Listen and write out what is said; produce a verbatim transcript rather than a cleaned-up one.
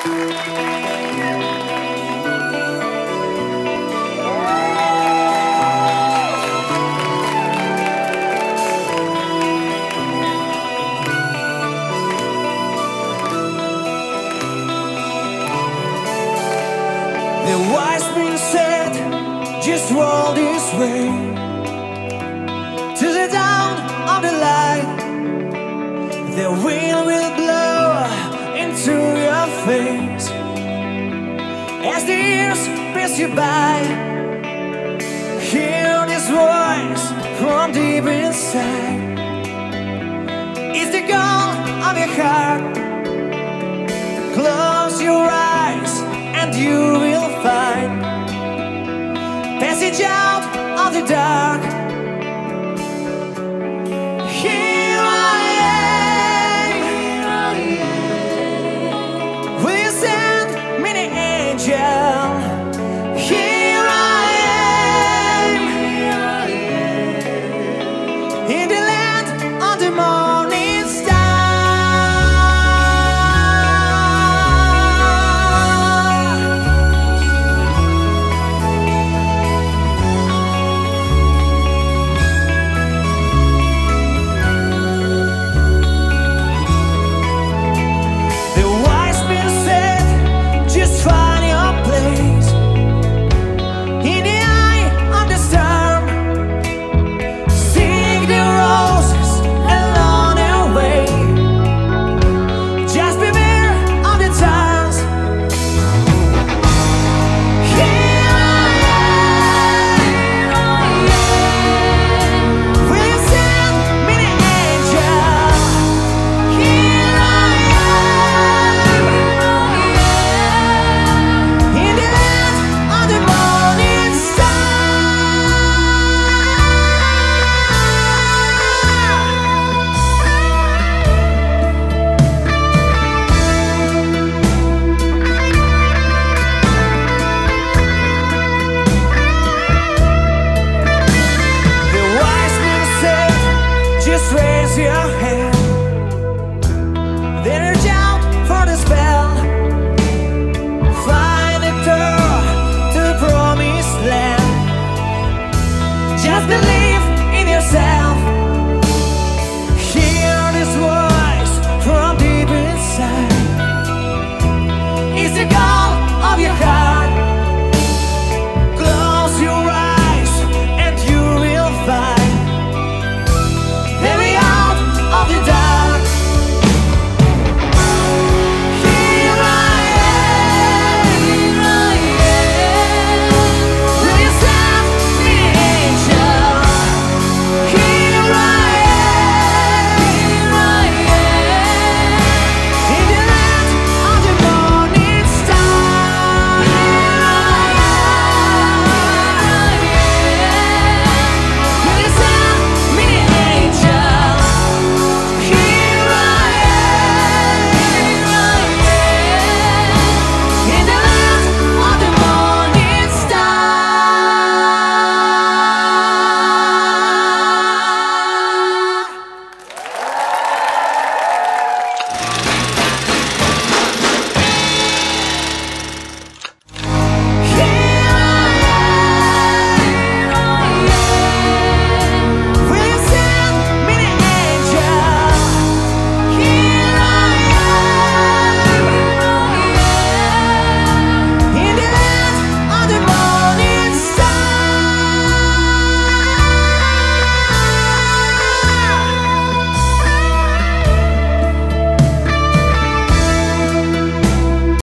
The wise men said, just roll this way to the dawn of the light. The wind will blow into your face as the years pass you by. Hear this voice from deep inside. It's the call of your heart. Close your eyes and you will find passage out of the dark.